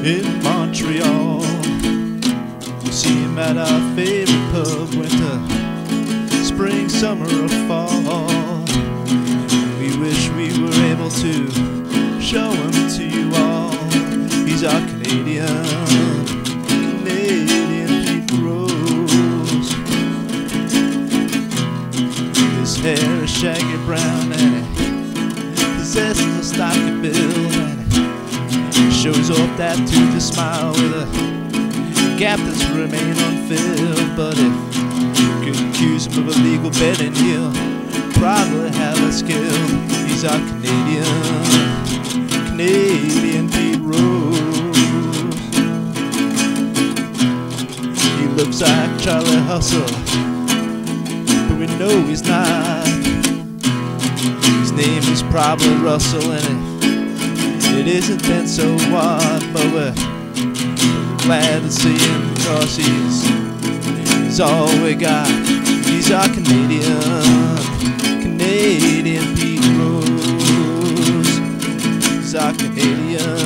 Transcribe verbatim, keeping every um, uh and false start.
in Montreal. We see him at our favorite pub, winter, spring, summer, or fall. We wish we were able to show him to you all. He's our Canadian, Canadian Pete Rose. His hair is shaggy brown and he possesses a stocky build, and he shows off that toothy smile with a gap that's remained unfilled. But if you could accuse him of illegal betting, he'll probably have a skill. He's our Canadian, Canadian Pete Rose. He looks like Charlie Hustle, but we know he's not. His name is probably Russell, and it, it isn't then so what. But we're glad to see him because he's, he's all we got. He's our Canadian, Canadian Pete Rose. He's our Canadian.